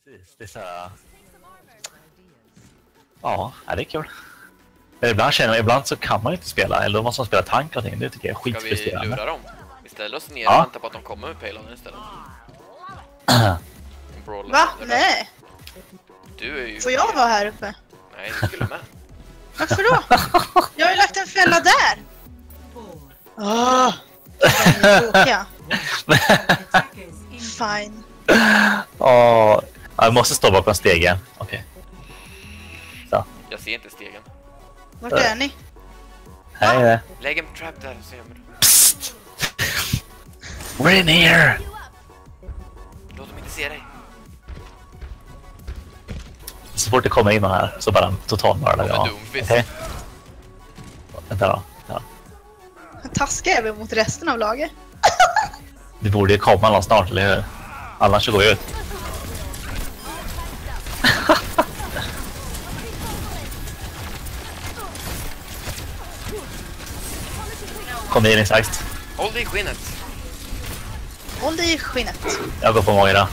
Precis, det är så här... Ja, det är kul. Men ibland så kan man inte spela, eller då måste man spela tank och ting. Det tycker jag är skitfrustrerande. Ska vi lura dem? Vi ställer oss ner och väntar på att de kommer med payloaden istället. Va? Nej. Du är ju... Får jag vara här uppe? Nej, du skulle med. Varför då? Jag har ju lagt en fälla där. Åh! Fine. Jag måste stå bakom stegen. Okej. Så. Jag ser inte stegen. Vart är ni? Hej. Lägg en trap där så gömmer du. Psst! We're in here! Låt dem inte se dig. Så fort det kommer in här så bara totalmördar jag. Okej. Vänta då. Ja. Taskar jag mot resten av laget? Det borde ju komma någon snart, eller hur? Annars så går jag ut. Kom in i saxt. Håll dig i skinnet. Håll dig i skinnet. Jag går på Moira.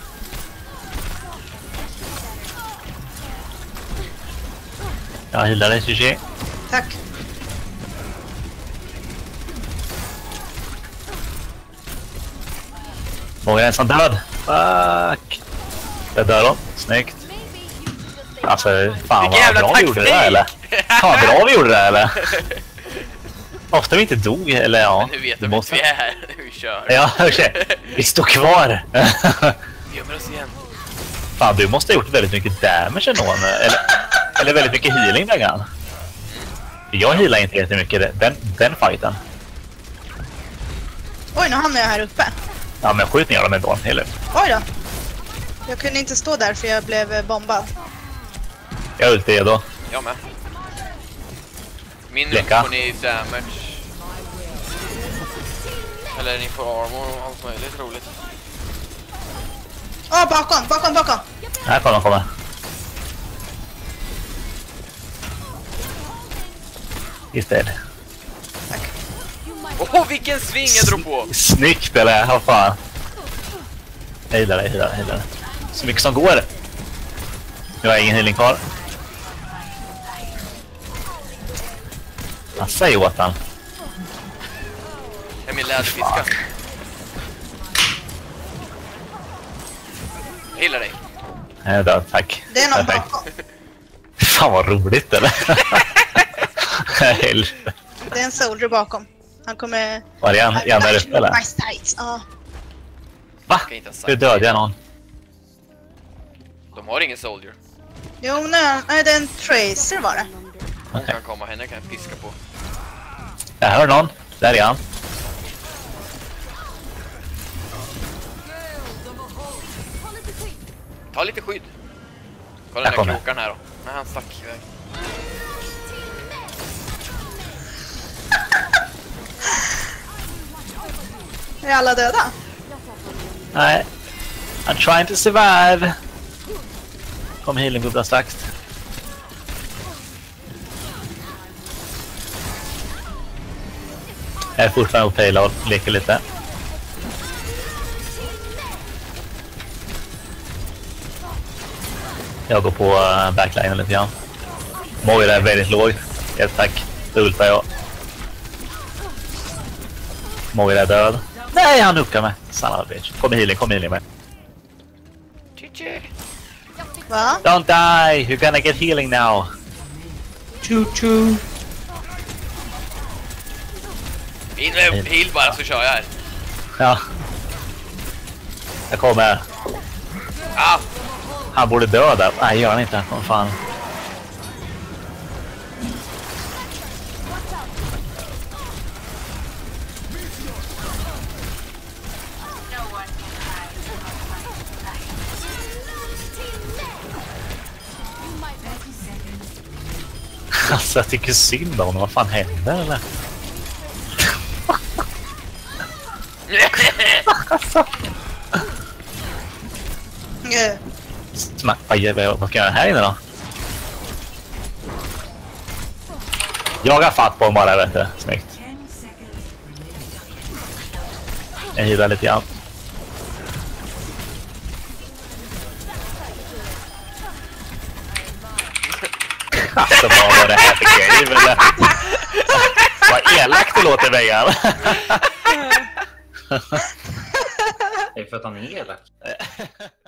Jag hyllar dig, Sushi. Tack. Moira är ensam död. Fuck. Jag dör då. Snyggt. Alltså, fan vad bra vi gjorde det där, eller? Fan bra vi gjorde det där, eller? Ofta vi inte dog, eller ja. Men nu vet de att vi är här. Vi kör. Ja, okej. Vi står kvar. Vi gömmer oss igen. Fan, du måste ha gjort väldigt mycket damage ändå. Eller väldigt mycket healing där grann. Jag healar inte jättemycket den fighten. Oj, nu hamnar jag här uppe. Ja, men skjut ner dem ändå, eller? Oj då. Jag kunde inte stå där för jag blev bombad. Jag ulti är då. Jag med. Min Leka. får ni damage. Eller ni får armor och allt möjligt roligt. Åh, bakom. Här kommer. Istället. Tack. Åh, vilken sving jag drog på! Snyggt, eller? Vad fan. Healar. Så mycket som går. Nu har jag ingen healing kvar. Jag säger åt han. Jag är min läderfiska. Jag gillar dig. Jag är död, tack. Det är någon bakom. Fan vad roligt, eller? Det är en soldier bakom. Han kommer... Var det en där uppe, eller? Ja. Va? Hur dödade jag någon? De har ingen soldier. Jo, nej, det är en tracer var det. Hon kan komma, henne kan jag piska på. Jag hör någon. Där är han. Ta lite skydd. Kolla den där krokaren här då. Nej, han stack iväg. Är alla döda? Nej. I'm trying to survive. Kom healingbubbla strax. Jag är fortfarande på payload. Leker lite. Jag går på backlinen lite grann. Moira är väldigt låg. Helt tack. Då ultar jag. Moira är död. Nej, han nuckar mig. Sanna bitch. Kom healing med. Va? Don't die. You're gonna get healing now. Choo-choo. In med heal bara så kör jag här. Ja. Jag kommer. Ah! Han borde dö där. Nej, gör han inte. Vad fan. Alltså, jag tycker synd om honom. Vad fan händer, eller? Smack, vad ska jag göra här inne då? Jaga fatt på bara, vet du. Snyggt. Jag healar lite grann. liksom vad det här för grej, eller? Vad elakt det låter, Vegan. Det är för att han är elak.